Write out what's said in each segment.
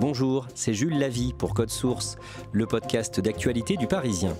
Bonjour, c'est Jules Lavie pour Code Source, le podcast d'actualité du Parisien.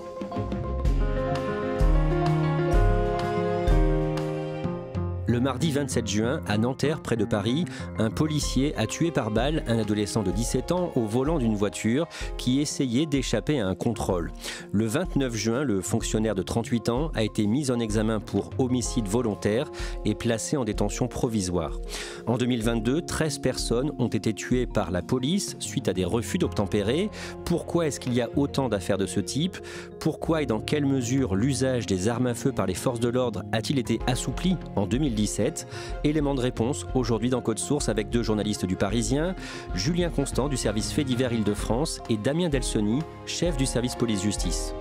Le mardi 27 juin, à Nanterre, près de Paris, un policier a tué par balle un adolescent de 17 ans au volant d'une voiture qui essayait d'échapper à un contrôle. Le 29 juin, le fonctionnaire de 38 ans a été mis en examen pour homicide volontaire et placé en détention provisoire. En 2022, 13 personnes ont été tuées par la police suite à des refus d'obtempérer. Pourquoi est-ce qu'il y a autant d'affaires de ce type ? Pourquoi et dans quelle mesure l'usage des armes à feu par les forces de l'ordre a-t-il été assoupli en 2017 ? Élément de réponse aujourd'hui dans Code Source avec deux journalistes du Parisien, Julien Constant du service Faits divers Île-de-France et Damien Delsoni, chef du service police-justice.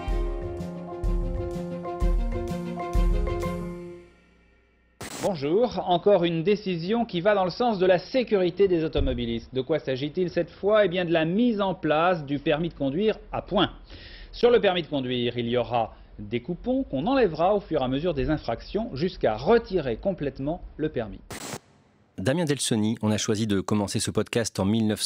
Bonjour, encore une décision qui va dans le sens de la sécurité des automobilistes. De quoi s'agit-il cette fois ? Eh bien de la mise en place du permis de conduire à points. Sur le permis de conduire, il y aura des coupons qu'on enlèvera au fur et à mesure des infractions jusqu'à retirer complètement le permis. Damien Delsoni, on a choisi de commencer ce podcast en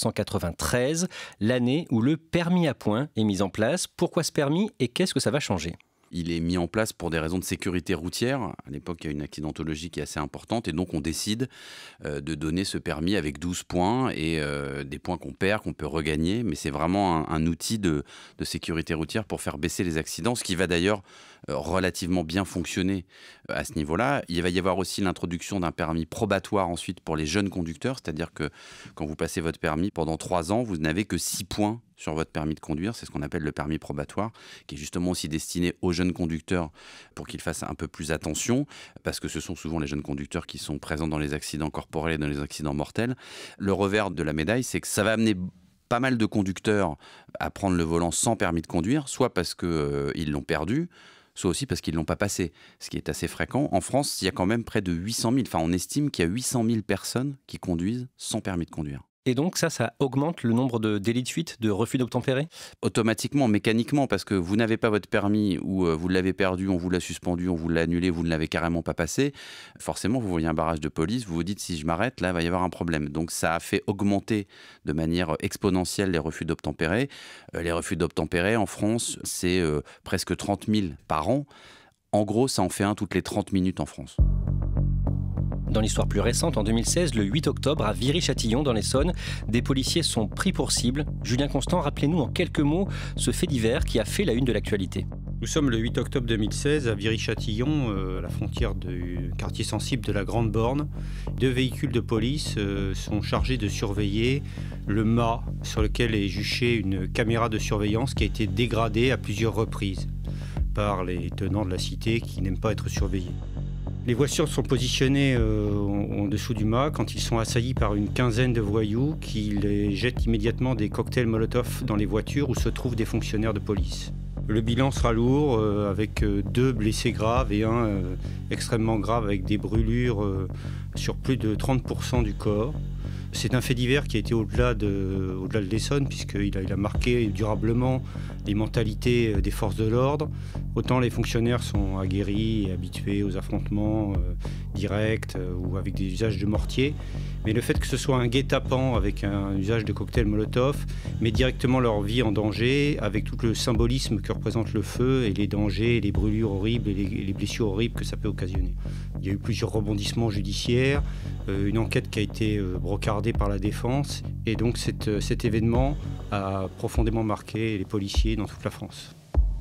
1993, l'année où le permis à points est mis en place. Pourquoi ce permis et qu'est-ce que ça va changer ? Il est mis en place pour des raisons de sécurité routière. À l'époque, il y a une accidentologie qui est assez importante et donc on décide de donner ce permis avec 12 points et des points qu'on perd, qu'on peut regagner. Mais c'est vraiment un outil de sécurité routière pour faire baisser les accidents, ce qui va d'ailleurs relativement bien fonctionner à ce niveau-là. Il va y avoir aussi l'introduction d'un permis probatoire ensuite pour les jeunes conducteurs, c'est-à-dire que quand vous passez votre permis, pendant 3 ans, vous n'avez que 6 points sur votre permis de conduire, c'est ce qu'on appelle le permis probatoire, qui est justement aussi destiné aux jeunes conducteurs pour qu'ils fassent un peu plus attention, parce que ce sont souvent les jeunes conducteurs qui sont présents dans les accidents corporels et dans les accidents mortels. Le revers de la médaille, c'est que ça va amener pas mal de conducteurs à prendre le volant sans permis de conduire, soit parce qu'ils l'ont perdu, soit aussi parce qu'ils ne l'ont pas passé, ce qui est assez fréquent. En France, il y a quand même près de 800 000, on estime qu'il y a 800 000 personnes qui conduisent sans permis de conduire. Et donc ça augmente le nombre de délits de fuite, de refus d'obtempérer ? Automatiquement, mécaniquement, parce que vous n'avez pas votre permis ou vous l'avez perdu, on vous l'a suspendu, on vous l'a annulé, vous ne l'avez carrément pas passé. Forcément, vous voyez un barrage de police, vous vous dites si je m'arrête, là, il va y avoir un problème. Donc ça a fait augmenter de manière exponentielle les refus d'obtempérer. Les refus d'obtempérer en France, c'est presque 30 000 par an. En gros, ça en fait un toutes les 30 minutes en France. Dans l'histoire plus récente, en 2016, le 8 octobre, à Viry-Châtillon, dans l'Essonne, des policiers sont pris pour cible. Julien Constant, rappelez-nous en quelques mots ce fait divers qui a fait la une de l'actualité. Nous sommes le 8 octobre 2016 à Viry-Châtillon, à la frontière du quartier sensible de la Grande Borne. 2 véhicules de police sont chargés de surveiller le mât sur lequel est juchée une caméra de surveillance qui a été dégradée à plusieurs reprises par les tenants de la cité qui n'aiment pas être surveillés. Les voitures sont positionnées en dessous du mât quand ils sont assaillis par une quinzaine de voyous qui les jettent immédiatement des cocktails Molotov dans les voitures où se trouvent des fonctionnaires de police. Le bilan sera lourd avec 2 blessés graves et un extrêmement grave avec des brûlures sur plus de 30% du corps. C'est un fait divers qui a été au-delà de l'Essonne puisqu'il a marqué durablement les mentalités des forces de l'ordre. Autant les fonctionnaires sont aguerris et habitués aux affrontements directs ou avec des usages de mortier. Mais le fait que ce soit un guet-apens avec un usage de cocktail Molotov met directement leur vie en danger avec tout le symbolisme que représente le feu et les dangers, les brûlures horribles et les blessures horribles que ça peut occasionner. Il y a eu plusieurs rebondissements judiciaires, une enquête qui a été brocardée par la défense et donc cet événement a profondément marqué les policiers dans toute la France.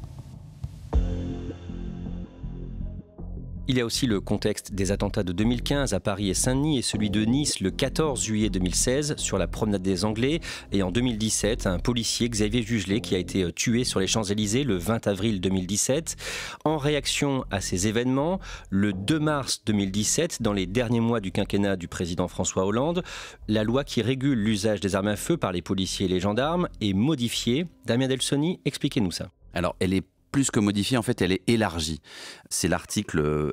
Il y a aussi le contexte des attentats de 2015 à Paris et Saint-Denis et celui de Nice le 14 juillet 2016 sur la promenade des Anglais. Et en 2017, un policier, Xavier Jugelé, qui a été tué sur les Champs-Élysées le 20 avril 2017. En réaction à ces événements, le 2 mars 2017, dans les derniers mois du quinquennat du président François Hollande, la loi qui régule l'usage des armes à feu par les policiers et les gendarmes est modifiée. Damien Delsoni, expliquez-nous ça. Alors, elle est plus que modifiée, en fait, elle est élargie. C'est l'article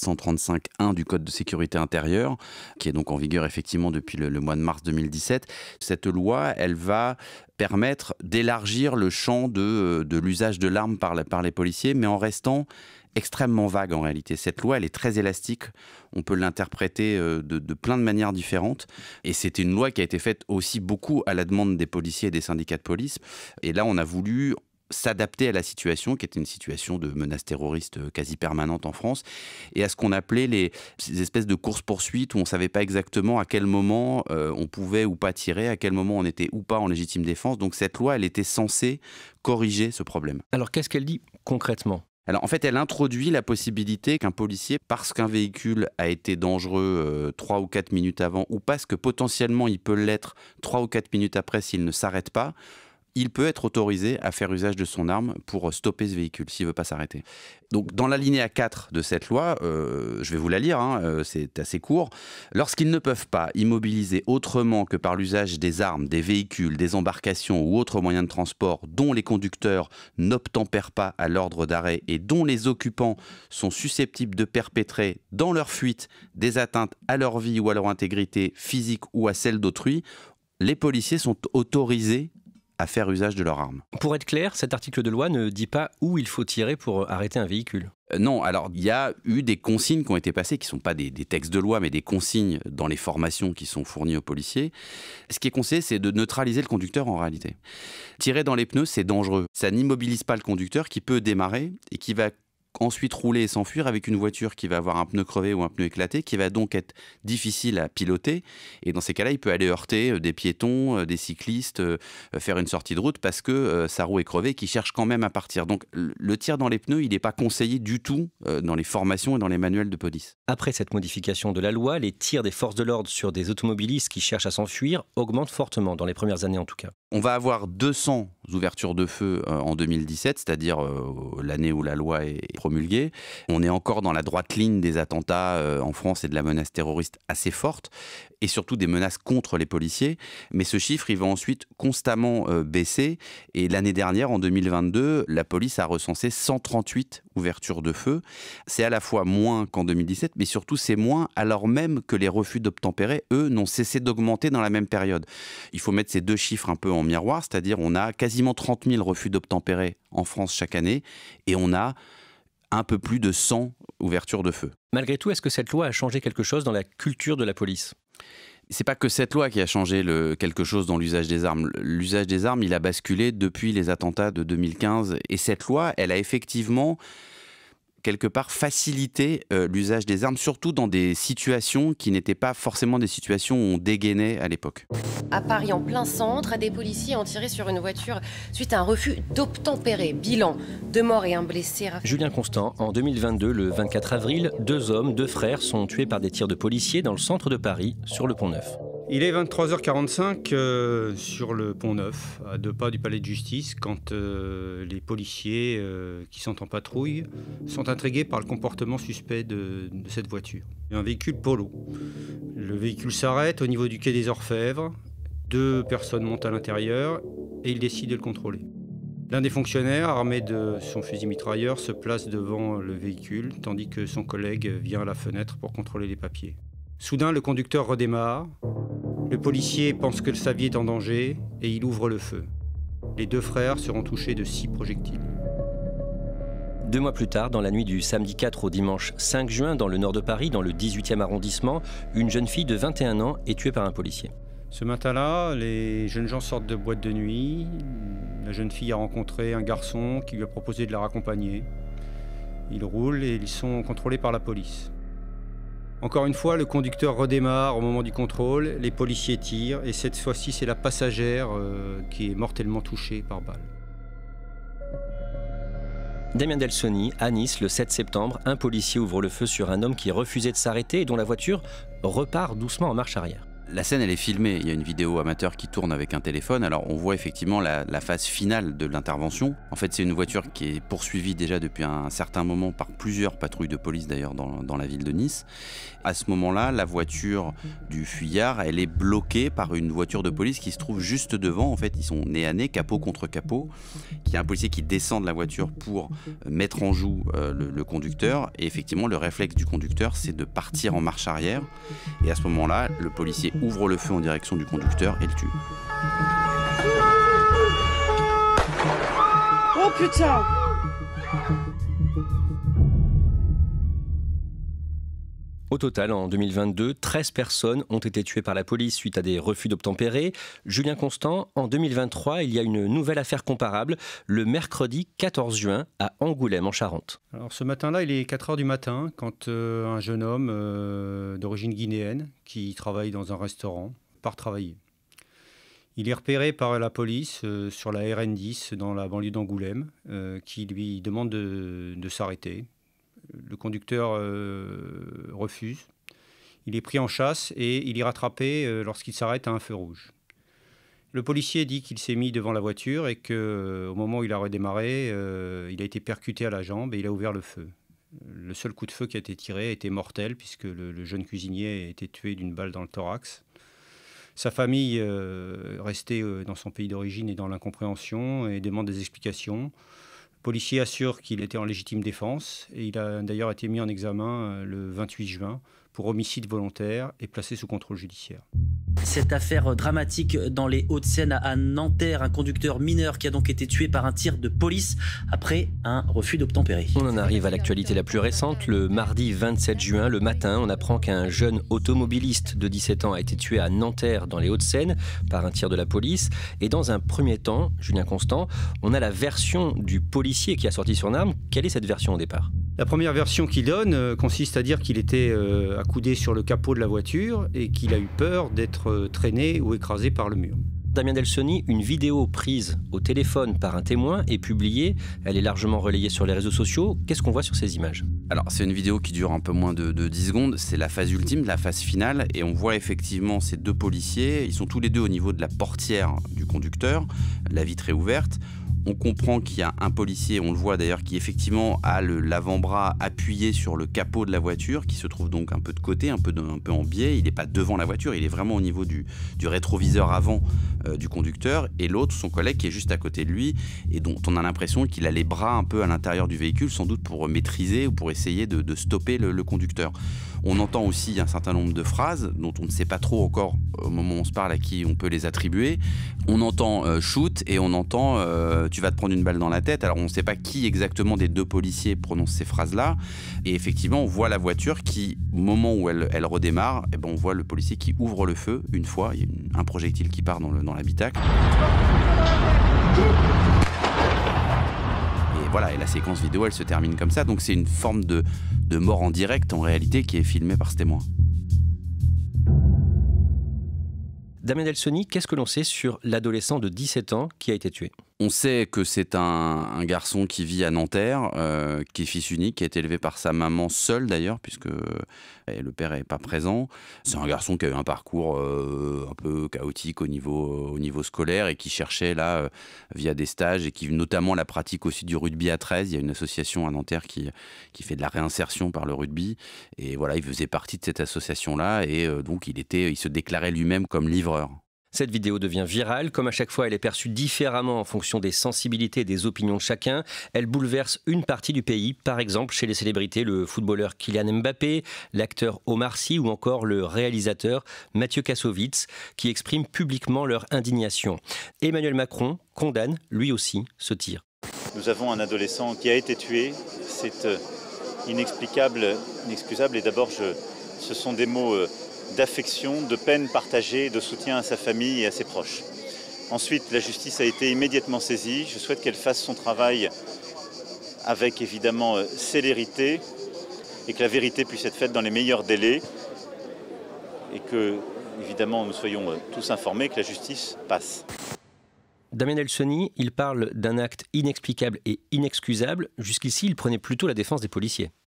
L435-1 du Code de sécurité intérieure, qui est donc en vigueur effectivement depuis le mois de mars 2017. Cette loi, elle va permettre d'élargir le champ de l'usage de l'arme par les policiers, mais en restant extrêmement vague en réalité. Cette loi, elle est très élastique. On peut l'interpréter de plein de manières différentes. Et c'était une loi qui a été faite aussi beaucoup à la demande des policiers et des syndicats de police. Et là, on a voulu s'adapter à la situation, qui était une situation de menace terroriste quasi permanente en France, et à ce qu'on appelait ces espèces de courses-poursuites où on ne savait pas exactement à quel moment on pouvait ou pas tirer, à quel moment on était ou pas en légitime défense. Donc cette loi, elle était censée corriger ce problème. Alors qu'est-ce qu'elle dit concrètement ? Alors en fait, elle introduit la possibilité qu'un policier, parce qu'un véhicule a été dangereux 3 ou 4 minutes avant, ou parce que potentiellement il peut l'être 3 ou 4 minutes après s'il ne s'arrête pas, il peut être autorisé à faire usage de son arme pour stopper ce véhicule s'il ne veut pas s'arrêter. Donc dans l'alinéa 4 de cette loi, je vais vous la lire, c'est assez court. Lorsqu'ils ne peuvent pas immobiliser autrement que par l'usage des armes, des véhicules, des embarcations ou autres moyens de transport dont les conducteurs n'obtempèrent pas à l'ordre d'arrêt et dont les occupants sont susceptibles de perpétrer dans leur fuite des atteintes à leur vie ou à leur intégrité physique ou à celle d'autrui, les policiers sont autorisés à faire usage de leurs armes. Pour être clair, cet article de loi ne dit pas où il faut tirer pour arrêter un véhicule. Non, alors il y a eu des consignes qui ont été passées, qui ne sont pas des textes de loi, mais des consignes dans les formations qui sont fournies aux policiers. Ce qui est conseillé, c'est de neutraliser le conducteur en réalité. Tirer dans les pneus, c'est dangereux. Ça n'immobilise pas le conducteur qui peut démarrer et qui va ensuite rouler et s'enfuir avec une voiture qui va avoir un pneu crevé ou un pneu éclaté, qui va donc être difficile à piloter. Et dans ces cas-là, il peut aller heurter des piétons, des cyclistes, faire une sortie de route parce que sa roue est crevée, qui cherche quand même à partir. Donc le tir dans les pneus, il n'est pas conseillé du tout dans les formations et dans les manuels de police. Après cette modification de la loi, les tirs des forces de l'ordre sur des automobilistes qui cherchent à s'enfuir augmentent fortement, dans les premières années en tout cas. On va avoir 200 ouvertures de feu en 2017, c'est-à-dire l'année où la loi est promulguée. On est encore dans la droite ligne des attentats en France et de la menace terroriste assez forte, et surtout des menaces contre les policiers. Mais ce chiffre, il va ensuite constamment baisser. Et l'année dernière, en 2022, la police a recensé 138 ouvertures de feu. C'est à la fois moins qu'en 2017, mais surtout c'est moins alors même que les refus d'obtempérer, eux, n'ont cessé d'augmenter dans la même période. Il faut mettre ces deux chiffres un peu en miroir, c'est-à-dire on a quasiment 30 000 refus d'obtempérer en France chaque année, et on a un peu plus de 100 ouvertures de feu. Malgré tout, est-ce que cette loi a changé quelque chose dans la culture de la police ? C'est pas que cette loi qui a changé quelque chose dans l'usage des armes. L'usage des armes, il a basculé depuis les attentats de 2015. Et cette loi, elle a effectivement quelque part facilité l'usage des armes, surtout dans des situations qui n'étaient pas forcément des situations où on dégainait à l'époque. À Paris, en plein centre, des policiers ont tiré sur une voiture suite à un refus d'obtempérer. Bilan, 2 morts et 1 blessé. Julien Constant, en 2022, le 24 avril, 2 hommes, 2 frères sont tués par des tirs de policiers dans le centre de Paris, sur le Pont-Neuf. Il est 23h45 sur le Pont-Neuf, à 2 pas du palais de justice, quand les policiers qui sont en patrouille sont intrigués par le comportement suspect de cette voiture. Un véhicule Polo. Le véhicule s'arrête au niveau du quai des Orfèvres. 2 personnes montent à l'intérieur et ils décident de le contrôler. L'un des fonctionnaires, armé de son fusil mitrailleur, se place devant le véhicule, tandis que son collègue vient à la fenêtre pour contrôler les papiers. Soudain, le conducteur redémarre. Le policier pense que sa vie est en danger et il ouvre le feu. Les 2 frères seront touchés de 6 projectiles. 2 mois plus tard, dans la nuit du samedi 4 au dimanche 5 juin, dans le nord de Paris, dans le 18e arrondissement, une jeune fille de 21 ans est tuée par un policier. Ce matin-là, les jeunes gens sortent de boîte de nuit. La jeune fille a rencontré un garçon qui lui a proposé de la raccompagner. Ils roulent et ils sont contrôlés par la police. Encore une fois, le conducteur redémarre au moment du contrôle, les policiers tirent et cette fois-ci, c'est la passagère qui est mortellement touchée par balle. Damien Delsoni, à Nice, le 7 septembre, un policier ouvre le feu sur un homme qui refusait de s'arrêter et dont la voiture repart doucement en marche arrière. La scène, elle est filmée. Il y a une vidéo amateur qui tourne avec un téléphone. Alors, on voit effectivement la phase finale de l'intervention. En fait, c'est une voiture qui est poursuivie déjà depuis un certain moment par plusieurs patrouilles de police, d'ailleurs, dans la ville de Nice. À ce moment-là, la voiture du fuyard, elle est bloquée par une voiture de police qui se trouve juste devant. En fait, ils sont nez à nez, capot contre capot. Il y a un policier qui descend de la voiture pour mettre en joue le conducteur. Et effectivement, le réflexe du conducteur, c'est de partir en marche arrière. Et à ce moment-là, le policier ouvre le feu en direction du conducteur et le tue. Oh putain! Au total, en 2022, 13 personnes ont été tuées par la police suite à des refus d'obtempérer. Julien Constant, en 2023, il y a une nouvelle affaire comparable, le mercredi 14 juin à Angoulême, en Charente. Alors ce matin-là, il est 4 h du matin quand un jeune homme d'origine guinéenne qui travaille dans un restaurant part travailler. Il est repéré par la police sur la RN10 dans la banlieue d'Angoulême qui lui demande de s'arrêter. Le conducteur refuse. Il est pris en chasse et il est rattrapé lorsqu'il s'arrête à un feu rouge. Le policier dit qu'il s'est mis devant la voiture et qu'au moment où il a redémarré, il a été percuté à la jambe et il a ouvert le feu. Le seul coup de feu qui a été tiré était mortel puisque le jeune cuisinier a été tué d'une balle dans le thorax. Sa famille, restée dans son pays d'origine, est dans l'incompréhension et demande des explications. Le policier assure qu'il était en légitime défense et il a d'ailleurs été mis en examen le 28 juin pour homicide volontaire et placé sous contrôle judiciaire. Cette affaire dramatique dans les Hauts-de-Seine à Nanterre, un conducteur mineur qui a donc été tué par un tir de police après un refus d'obtempérer. On en arrive à l'actualité la plus récente. Le mardi 27 juin, le matin, on apprend qu'un jeune automobiliste de 17 ans a été tué à Nanterre dans les Hauts-de-Seine par un tir de la police. Et dans un premier temps, Julien Constant, on a la version du policier qui a sorti son arme. Quelle est cette version au départ ? La première version qu'il donne consiste à dire qu'il était accoudé sur le capot de la voiture et qu'il a eu peur d'être traîné ou écrasé par le mur. Damien Delsoni, une vidéo prise au téléphone par un témoin est publiée. Elle est largement relayée sur les réseaux sociaux. Qu'est-ce qu'on voit sur ces images ? Alors, c'est une vidéo qui dure un peu moins de 10 secondes. C'est la phase ultime, la phase finale. Et on voit effectivement ces deux policiers. Ils sont tous les deux au niveau de la portière du conducteur. La vitre est ouverte. On comprend qu'il y a un policier, on le voit d'ailleurs, qui effectivement a l'avant-bras appuyé sur le capot de la voiture, qui se trouve donc un peu de côté, un peu en biais. Il n'est pas devant la voiture, il est vraiment au niveau du rétroviseur avant du conducteur. Et l'autre, son collègue, qui est juste à côté de lui, et dont on a l'impression qu'il a les bras un peu à l'intérieur du véhicule, sans doute pour maîtriser ou pour essayer de stopper le conducteur. On entend aussi un certain nombre de phrases dont on ne sait pas trop encore au moment où on se parle à qui on peut les attribuer. On entend shoot et on entend tu vas te prendre une balle dans la tête. Alors on ne sait pas qui exactement des deux policiers prononce ces phrases-là. Et effectivement, on voit la voiture qui, au moment où elle redémarre, eh ben, on voit le policier qui ouvre le feu une fois. Il y a un projectile qui part dans l'habitacle. Voilà, et la séquence vidéo, elle se termine comme ça. Donc c'est une forme de mort en direct, en réalité, qui est filmée par ce témoin. Damien Delsoni, qu'est-ce que l'on sait sur l'adolescent de 17 ans qui a été tué ? On sait que c'est un garçon qui vit à Nanterre, qui est fils unique, qui a été élevé par sa maman seule d'ailleurs, puisque le père n'est pas présent. C'est un garçon qui a eu un parcours un peu chaotique au niveau scolaire et qui cherchait là, via des stages, et qui notamment la pratique aussi du rugby à 13. Il y a une association à Nanterre qui fait de la réinsertion par le rugby. Et voilà, il faisait partie de cette association-là et donc il se déclarait lui-même comme livreur. Cette vidéo devient virale. Comme à chaque fois, elle est perçue différemment en fonction des sensibilités et des opinions de chacun. Elle bouleverse une partie du pays. Par exemple, chez les célébrités, le footballeur Kylian Mbappé, l'acteur Omar Sy ou encore le réalisateur Mathieu Kassovitz qui expriment publiquement leur indignation. Emmanuel Macron condamne lui aussi ce tir. Nous avons un adolescent qui a été tué. C'est inexplicable, inexcusable. Et d'abord, ce sont des mots d'affection, de peine partagée, de soutien à sa famille et à ses proches. Ensuite, la justice a été immédiatement saisie. Je souhaite qu'elle fasse son travail avec évidemment célérité et que la vérité puisse être faite dans les meilleurs délais et que, évidemment, nous soyons tous informés que la justice passe. Damien Delsoni, il parle d'un acte inexplicable et inexcusable. Jusqu'ici, il prenait plutôt la défense des policiers.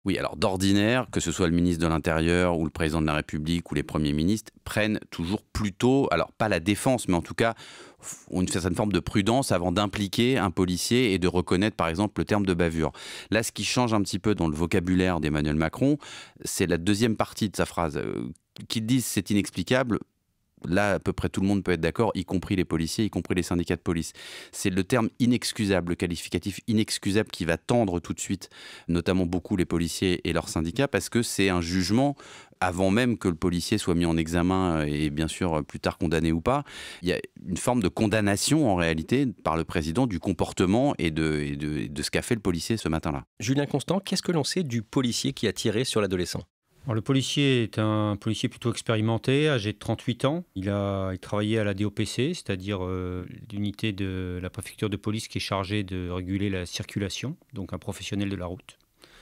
Oui, alors d'ordinaire, que ce soit le ministre de l'Intérieur ou le président de la République ou les premiers ministres, prennent toujours plutôt, alors pas la défense, mais en tout cas une certaine forme de prudence avant d'impliquer un policier et de reconnaître par exemple le terme de bavure. Là, ce qui change un petit peu dans le vocabulaire d'Emmanuel Macron, c'est la deuxième partie de sa phrase. Qu'ils disent c'est inexplicable, là, à peu près tout le monde peut être d'accord, y compris les policiers, y compris les syndicats de police. C'est le terme inexcusable, le qualificatif inexcusable qui va tendre tout de suite, notamment beaucoup les policiers et leurs syndicats, parce que c'est un jugement avant même que le policier soit mis en examen et bien sûr plus tard condamné ou pas. Il y a une forme de condamnation en réalité par le président du comportement et de ce qu'a fait le policier ce matin-là. Julien Constant, qu'est-ce que l'on sait du policier qui a tiré sur l'adolescent ? Alors, le policier est un policier plutôt expérimenté, âgé de 38 ans. Il travaillait à la DOPC, c'est-à-dire l'unité de la préfecture de police qui est chargée de réguler la circulation, donc un professionnel de la route.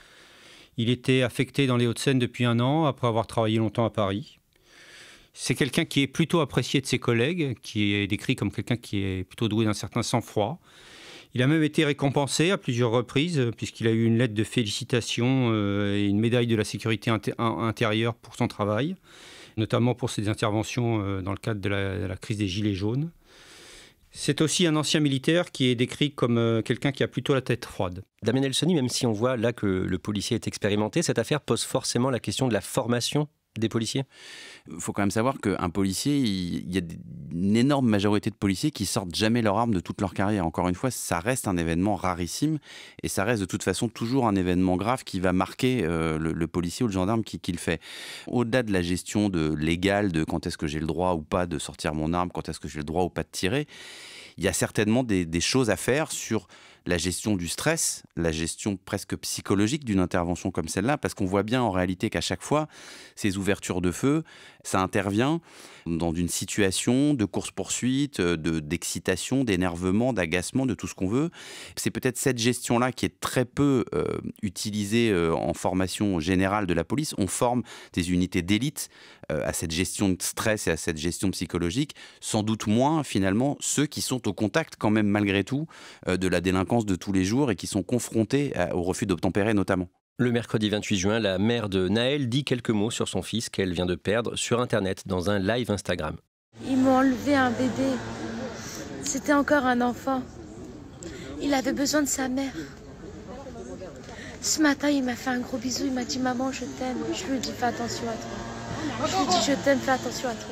Il était affecté dans les Hauts-de-Seine depuis 1 an, après avoir travaillé longtemps à Paris. C'est quelqu'un qui est plutôt apprécié de ses collègues, qui est décrit comme quelqu'un qui est plutôt doué d'un certain sang-froid. Il a même été récompensé à plusieurs reprises, puisqu'il a eu une lettre de félicitations et une médaille de la sécurité intérieure pour son travail, notamment pour ses interventions dans le cadre de la crise des Gilets jaunes. C'est aussi un ancien militaire qui est décrit comme quelqu'un qui a plutôt la tête froide. Damien Elsohny, même si on voit là que le policier est expérimenté, cette affaire pose forcément la question de la formation des policiers ? Il faut quand même savoir qu'un policier, il y a une énorme majorité de policiers qui sortent jamais leur arme de toute leur carrière. Encore une fois, ça reste un événement rarissime et ça reste de toute façon toujours un événement grave qui va marquer le policier ou le gendarme qui le fait. Au-delà de la gestion légale de quand est-ce que j'ai le droit ou pas de sortir mon arme, quand est-ce que j'ai le droit ou pas de tirer, il y a certainement des choses à faire sur la gestion du stress, la gestion presque psychologique d'une intervention comme celle-là, parce qu'on voit bien en réalité qu'à chaque fois, ces ouvertures de feu, ça intervient dans une situation de course-poursuite, d'excitation, d'énervement, d'agacement, de tout ce qu'on veut. C'est peut-être cette gestion-là qui est très peu utilisée en formation générale de la police. On forme des unités d'élite à cette gestion de stress et à cette gestion psychologique, sans doute moins finalement ceux qui sont au contact quand même malgré tout de la délinquance de tous les jours et qui sont confrontés au refus d'obtempérer notamment. Le mercredi 28 juin, la mère de Naël dit quelques mots sur son fils qu'elle vient de perdre sur Internet dans un live Instagram. Ils m'ont enlevé un bébé. C'était encore un enfant. Il avait besoin de sa mère. Ce matin, il m'a fait un gros bisou. Il m'a dit « Maman, je t'aime ». Je lui ai dit « Fais attention à toi ». Je lui ai dit « Je t'aime, fais attention à toi ».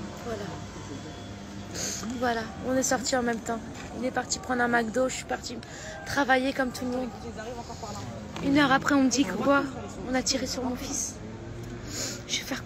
Voilà, on est sortis en même temps. Il est parti prendre un McDo, je suis partie travailler comme tout le monde. 1 heure après, on me dit que quoi ? On a tiré sur mon fils. Je vais faire quoi ?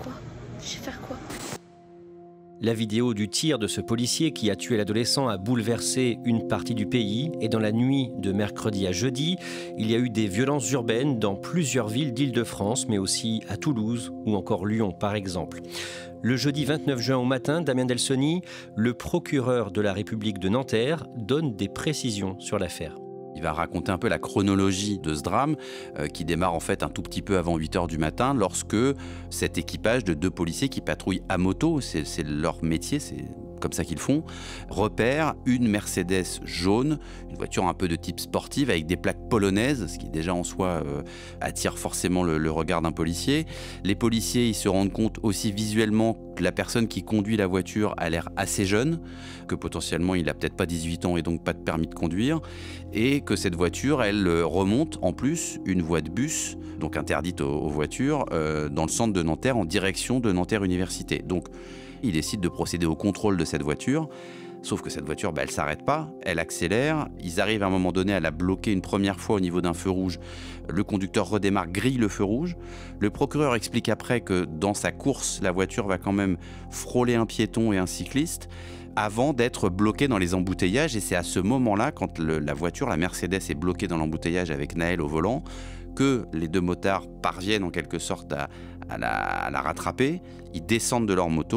La vidéo du tir de ce policier qui a tué l'adolescent a bouleversé une partie du pays et dans la nuit de mercredi à jeudi, il y a eu des violences urbaines dans plusieurs villes d'Île-de-France, mais aussi à Toulouse ou encore Lyon par exemple. Le jeudi 29 juin au matin, Damien Elsohny, le procureur de la République de Nanterre, donne des précisions sur l'affaire. Il va raconter un peu la chronologie de ce drame qui démarre en fait un tout petit peu avant 8h du matin lorsque cet équipage de 2 policiers qui patrouillent à moto, c'est leur métier, c'est comme ça qu'ils font, repère une Mercedes jaune, une voiture un peu de type sportive avec des plaques polonaises, ce qui déjà en soi attire forcément le regard d'un policier. Les policiers ils se rendent compte aussi visuellement que la personne qui conduit la voiture a l'air assez jeune, que potentiellement il n'a peut-être pas 18 ans et donc pas de permis de conduire, et que cette voiture elle remonte en plus une voie de bus, donc interdite aux voitures, dans le centre de Nanterre en direction de Nanterre Université. Donc il décide de procéder au contrôle de cette voiture, sauf que cette voiture, elle ne s'arrête pas, elle accélère. Ils arrivent à un moment donné à la bloquer une première fois au niveau d'un feu rouge. Le conducteur redémarre, grille le feu rouge. Le procureur explique après que dans sa course, la voiture va quand même frôler un piéton et un cycliste avant d'être bloquée dans les embouteillages. Et c'est à ce moment-là, quand la voiture, la Mercedes, est bloquée dans l'embouteillage avec Naël au volant, que les 2 motards parviennent en quelque sorte à la rattraper. Ils descendent de leur moto,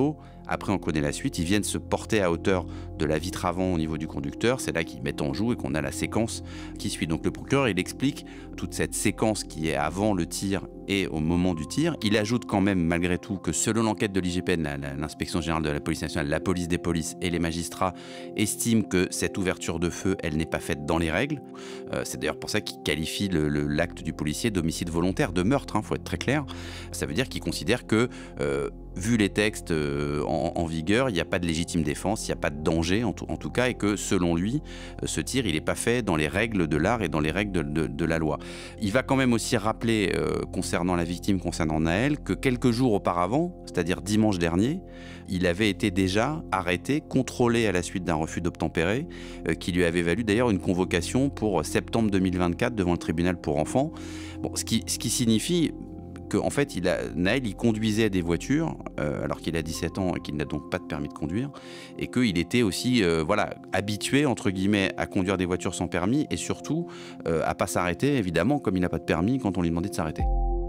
Après, on connaît la suite. Ils viennent se porter à hauteur de la vitre avant au niveau du conducteur. C'est là qu'ils mettent en joue et qu'on a la séquence qui suit. Donc le procureur, il explique toute cette séquence qui est avant le tir et au moment du tir. Il ajoute quand même, malgré tout, que selon l'enquête de l'IGPN, l'Inspection générale de la police nationale, la police des polices et les magistrats estiment que cette ouverture de feu, elle n'est pas faite dans les règles. C'est d'ailleurs pour ça qu'ils qualifient l'acte du policier d'homicide volontaire, de meurtre, faut être très clair. Ça veut dire qu'ils considèrent que, vu les textes en vigueur, il n'y a pas de légitime défense, il n'y a pas de danger en tout cas, et que selon lui, ce tir, il n'est pas fait dans les règles de l'art et dans les règles de la loi. Il va quand même aussi rappeler, concernant la victime, concernant Naël, que quelques jours auparavant, c'est-à-dire dimanche dernier, il avait été déjà arrêté, contrôlé à la suite d'un refus d'obtempérer, qui lui avait valu d'ailleurs une convocation pour septembre 2024 devant le tribunal pour enfants. Bon, ce qui signifie qu'en fait, Naël, il conduisait des voitures alors qu'il a 17 ans et qu'il n'a donc pas de permis de conduire, et qu'il était aussi habitué, entre guillemets, à conduire des voitures sans permis, et surtout à pas s'arrêter, évidemment, comme il n'a pas de permis, quand on lui demandait de s'arrêter.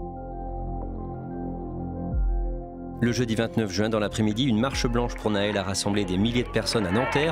Le jeudi 29 juin, dans l'après-midi, une marche blanche pour Naël a rassemblé des milliers de personnes à Nanterre.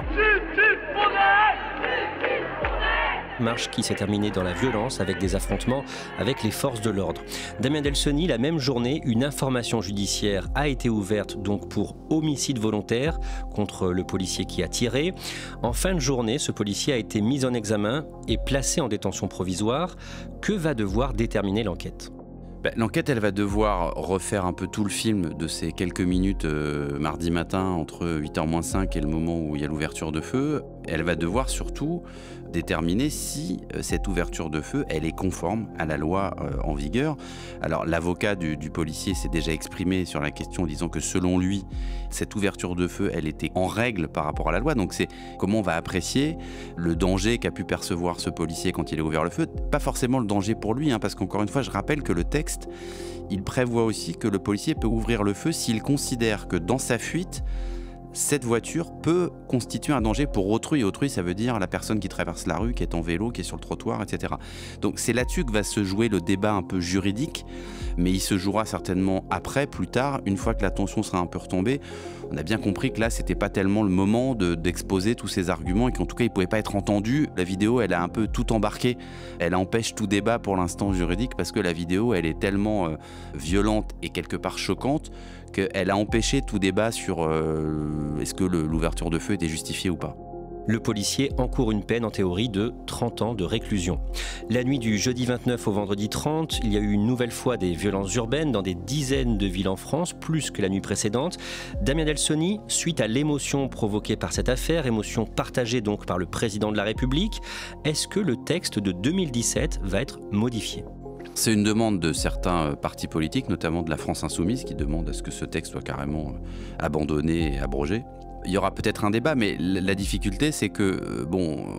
Marche qui s'est terminée dans la violence avec des affrontements avec les forces de l'ordre. Damien Delsoni, la même journée, une information judiciaire a été ouverte donc pour homicide volontaire contre le policier qui a tiré. En fin de journée, ce policier a été mis en examen et placé en détention provisoire. Que va devoir déterminer l'enquête ? L'enquête, elle va devoir refaire un peu tout le film de ces quelques minutes mardi matin entre 8h-5 et le moment où il y a l'ouverture de feu. Elle va devoir surtout déterminer si cette ouverture de feu, elle est conforme à la loi en vigueur. Alors l'avocat du policier s'est déjà exprimé sur la question en disant que selon lui, cette ouverture de feu, elle était en règle par rapport à la loi. Donc c'est comment on va apprécier le danger qu'a pu percevoir ce policier quand il a ouvert le feu. Pas forcément le danger pour lui, parce qu'encore une fois, je rappelle que le texte, il prévoit aussi que le policier peut ouvrir le feu s'il considère que dans sa fuite, cette voiture peut constituer un danger pour autrui. Autrui, ça veut dire la personne qui traverse la rue, qui est en vélo, qui est sur le trottoir, etc. Donc c'est là-dessus que va se jouer le débat un peu juridique, mais il se jouera certainement après, plus tard, une fois que la tension sera un peu retombée. On a bien compris que là, c'était pas tellement le moment d'exposer tous ces arguments et qu'en tout cas, ils pouvaient pas être entendus. La vidéo, elle a un peu tout embarqué. Elle empêche tout débat pour l'instant juridique parce que la vidéo, elle est tellement violente et quelque part choquante qu'elle a empêché tout débat sur est-ce que l'ouverture de feu était justifiée ou pas. Le policier encourt une peine en théorie de 30 ans de réclusion. La nuit du jeudi 29 au vendredi 30, il y a eu une nouvelle fois des violences urbaines dans des dizaines de villes en France, plus que la nuit précédente. Damien Delsoni, suite à l'émotion provoquée par cette affaire, émotion partagée donc par le président de la République, est-ce que le texte de 2017 va être modifié ? C'est une demande de certains partis politiques, notamment de la France Insoumise, qui demande à ce que ce texte soit carrément abandonné et abrogé. Il y aura peut-être un débat, mais la difficulté, c'est que,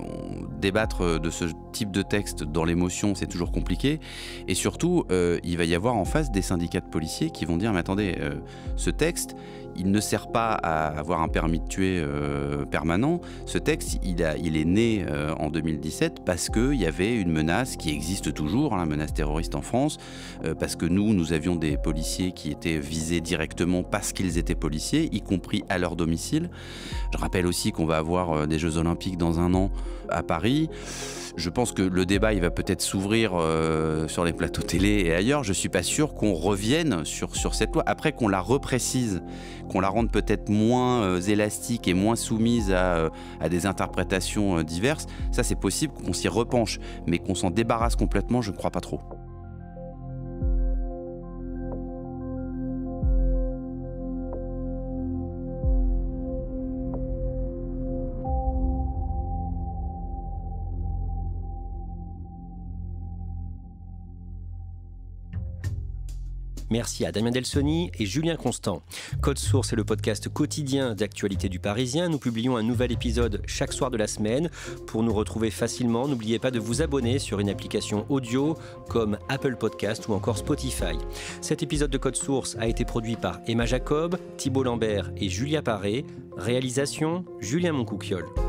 débattre de ce type de texte dans l'émotion, c'est toujours compliqué. Et surtout, il va y avoir en face des syndicats de policiers qui vont dire « Mais attendez, ce texte, il ne sert pas à avoir un permis de tuer permanent. Ce texte, il est né en 2017 parce qu'il y avait une menace qui existe toujours, la menace terroriste en France, parce que nous avions des policiers qui étaient visés directement parce qu'ils étaient policiers, y compris à leur domicile. Je rappelle aussi qu'on va avoir des Jeux Olympiques dans un an à Paris. Je pense que le débat, il va peut-être s'ouvrir sur les plateaux télé et ailleurs. Je ne suis pas sûr qu'on revienne sur cette loi. Après, qu'on la reprécise, qu'on la rende peut-être moins élastique et moins soumise à des interprétations diverses, ça c'est possible qu'on s'y repenche. Mais qu'on s'en débarrasse complètement, je ne crois pas trop. Merci à Damien Delsoni et Julien Constant. Code Source est le podcast quotidien d'actualité du Parisien. Nous publions un nouvel épisode chaque soir de la semaine. Pour nous retrouver facilement, n'oubliez pas de vous abonner sur une application audio comme Apple Podcast ou encore Spotify. Cet épisode de Code Source a été produit par Emma Jacob, Thibault Lambert et Julia Paré. Réalisation, Julien Moncouquiol.